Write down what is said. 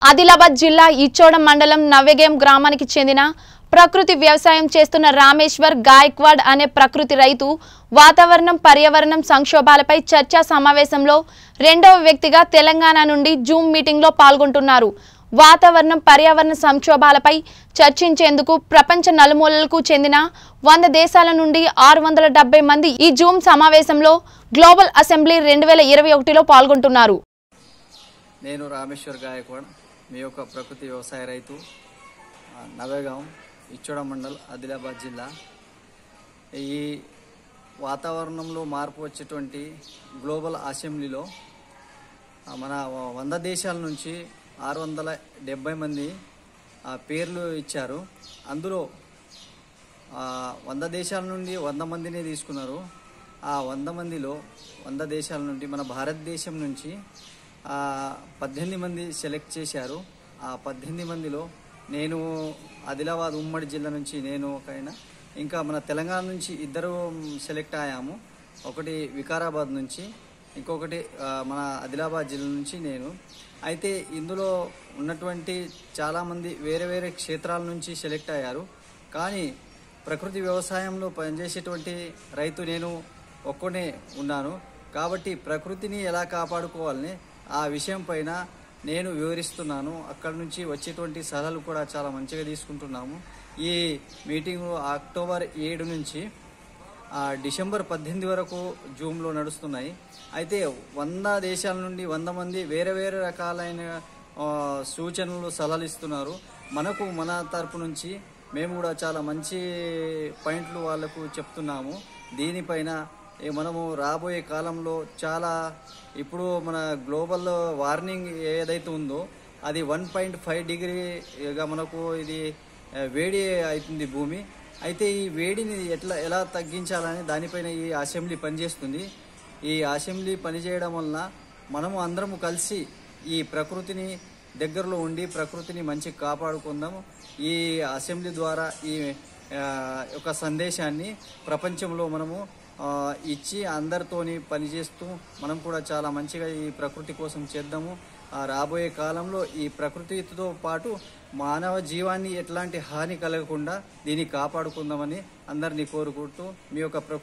ఆదిలాబాద్ జిల్లా ఇచ్చోడ మండలం నవ్వెగేం గ్రామానికి చెందిన ప్రకృతి వ్యవసాయం చేస్తున్న రామేశ్వర్ గాయక్వాడ్ అనే ప్రకృతి రైతు వాతావరణం పర్యావరణం సంక్షోభాలపై చర్చా సమావేశంలో రెండవ వ్యక్తిగా తెలంగాణ నుండి జూమ్ మీటింగ్ లో పాల్గొంటున్నారు। వాతావరణం పర్యావరణ సంక్షోభాలపై చర్చించేందుకు ప్రపంచ నలుమూలలకు చెందిన 100 దేశాల నుండి 670 మంది ఈ జూమ్ సమావేశంలో గ్లోబల్ అసెంబ్లీ 2021 లో పాల్గొంటున్నారు। నేను రామేశ్వర్ గాయక్వాడ్ మీ యొక్క ప్రకృతి వ్యవసాయ రైతు నవేగాం ఇచ్చోడ మండల్ ఆదిలాబాద్ జిల్లా। ఈ వాతావరణంలో మార్పు వచ్చేటువంటి గ్లోబల్ అసెంబ్లీలో మన 100 దేశాల నుంచి 670 మంది పేర్లు ఇచ్చారు। అందులో 100 దేశాల నుండి 100 మందిని తీసుకున్నారు। ఆ 100 మందిలో 100 దేశాల నుండి మన భారతదేశం నుంచి 18 మంది సెలెక్ట్ చేశారు। ఆ 18 మందిలో నేను ఆదిలాబాద్ ఉమ్మడి జిల్లా నుంచి నేను ఒకైనా, ఇంకా మన తెలంగాణ నుంచి ఇద్దరు సెలెక్ట్ అయ్యాము। ఒకటి వికారాబాద్ నుంచి, ఇంకొకటి మన ఆదిలాబాద్ జిల్లా నుంచి నేను। అయితే ఇందులో ఉన్నటువంటి చాలామంది వేరే వేరే క్షేత్రాల నుంచి సెలెక్ట్ అయ్యారు। కానీ ప్రకృతి వ్యవసాయంలో పనిచేసేటువంటి రైతు నేను ఒక్కనే ఉన్నాను। కాబట్టి ప్రకృతిని ఎలా కాపాడుకోవాలని ఆ విషయం పైన నేను వివరిస్తున్నాను। అక్కడి నుంచి వచ్చేటువంటి సలహాలు కూడా చాలా మంచిగా తీసుకుంటున్నాము। ఈ మీటింగు అక్టోబర్ 7 నుంచి డిసెంబర్ 18 వరకు జూమ్లో నడుస్తున్నాయి। అయితే 100 దేశాల నుండి 100 మంది వేరే వేరే రకాలైన సూచనలు సలహాలు ఇస్తున్నారు మనకు। మన తరపు నుంచి మేము కూడా చాలా మంచి పాయింట్లు వాళ్ళకు చెప్తున్నాము। దీనిపైన మనము రాబోయే కాలంలో చాలా ఇప్పుడు మన గ్లోబల్ వార్మింగ్ ఏదైతే ఉందో అది 1.5 డిగ్రీగా మనకు ఇది వేడి అవుతుంది భూమి। అయితే ఈ వేడిని ఎలా తగ్గించాలని దానిపైన ఈ అసెంబ్లీ పనిచేస్తుంది। ఈ అసెంబ్లీ పనిచేయడం వలన మనము అందరము కలిసి ఈ ప్రకృతిని దగ్గరలో ఉండి ప్రకృతిని మంచిగా కాపాడుకుందాము। ఈ అసెంబ్లీ ద్వారా ఈ ఒక సందేశాన్ని ప్రపంచంలో మనము ఇచ్చి అందరితోని పనిచేస్తూ మనం కూడా చాలా మంచిగా ఈ ప్రకృతి కోసం చేద్దాము। రాబోయే కాలంలో ఈ ప్రకృతితో పాటు మానవ జీవాన్ని ఎట్లాంటి హాని కలగకుండా దీన్ని కాపాడుకుందామని అందరినీ కోరుకుంటూ మీ యొక్క